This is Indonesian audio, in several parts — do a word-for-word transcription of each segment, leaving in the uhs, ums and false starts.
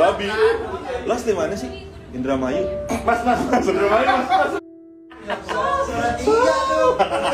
babi. Las di mana sih? Indramayu. Mas, mas, mas, Indramayu, mas, mas. Surat tiga tuh.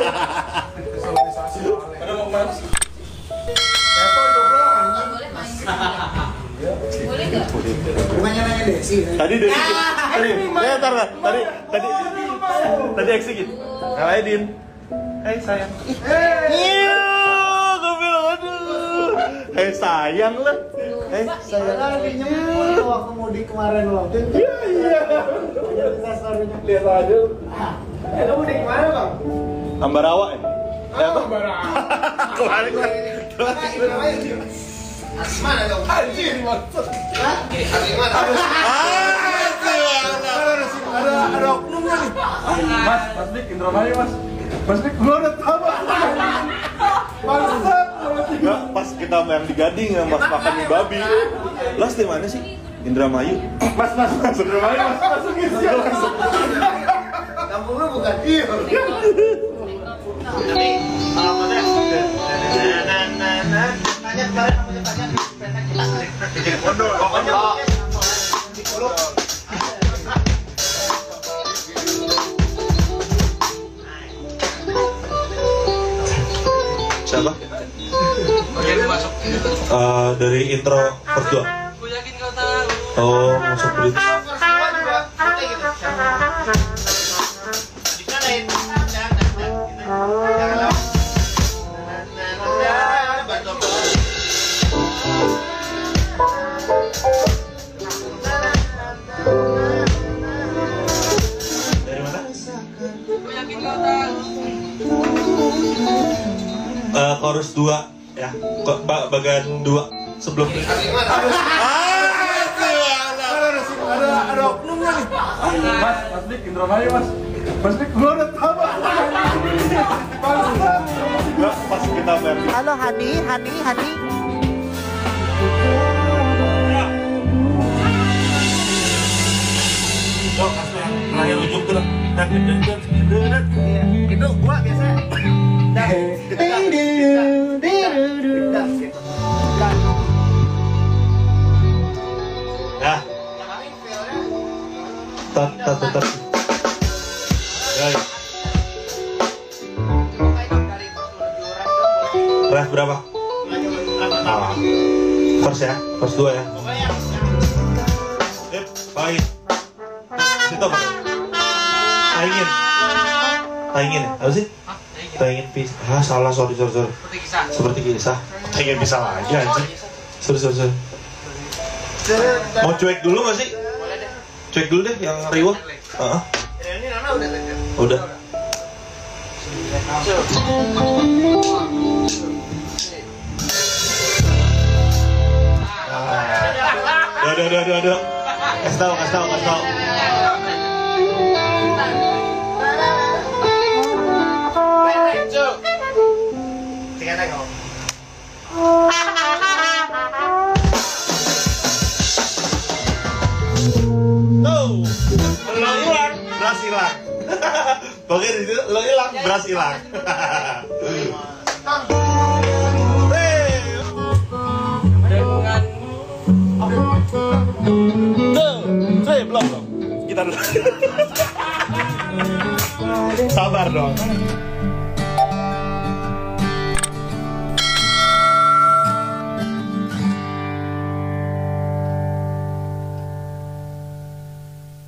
Ada mau kemana sih? Apple goblok. Boleh main. Boleh nggak? Bukannya nanya Desi. Tadi dari tadi, ya tar tar. tadi tadi tadi aksi gitu. Halo Din. Hai sayang. Iya, gue bilang aduh. Hai sayang lah. Hai sayang. Kan lagi nyempol waktu mudik kemarin loh. Iya, iya. Lihat aja. Eh, kamu mudik kemana, Bang? Ambarawa ya? Ya, Bang. Kemarin kan. Mana dong? Anjir, maksud. Hah? Mana? Ada ada oknumnya nih. Mas, Mas Dik, Indramayu, Mas. Mas Dik, gua udah tahu. Bangsat. Enggak, pas kita yang di Gading ya Mas makan mie babi. Las di mana sih? Indramayu. Mas, Mas, Mas, Indramayu, Mas. Masukin sih. Kampung lu bukan iya. Tapi alamatnya tanya kemarin namanya tanya di pondok pokoknya di pondok. Siapa? Jadi masuk. Uh, dari intro part dua. Aku yakin kau tahu. Oh, masuk bridge. Semua juga oke gitu. Bisa lain. Jangan lama. Bantu aku. Dari mana? Aku yakin kau tahu. Uh, chorus dua ya. Kok ba bagian dua sebelum. Ada ada oknumnya nih. Mas, Mas Dik, Indramayu, Mas. Mas Dik, gua udah tahu. Bangsat. Enggak, pas kita yang di Halo Hani, Hani, Hani. Dok, asli yang terakhir ujung tuh. Iya, itu gua biasa. Dah. Ya. Tat tat tat. tat. Ya. ya. Ref berapa? Ah. First ya, first dua ya. Sip, baik. Situ apa? Taingin. Taingin ya? Apa sih? Taingin pisah. Ah, salah, sorry, sorry, sorry. Seperti kisah. Seperti kisah. Taingin pisah lagi anjing. Sorry, sorry, sorry. Mau cuek dulu gak sih? Boleh deh. Cuek dulu deh yang riwah. Heeh. Ini Nana udah tanya. Udah. Udah, udah, udah, udah, udah. Kasih tahu, kasih tahu, kasih tahu. Tiga tengok. Tuh, lo hilang, beras hilang. Pokoknya di situ lo hilang, beras hilang. Tuh, saya belum dong. Kita dulu. Sabar dong.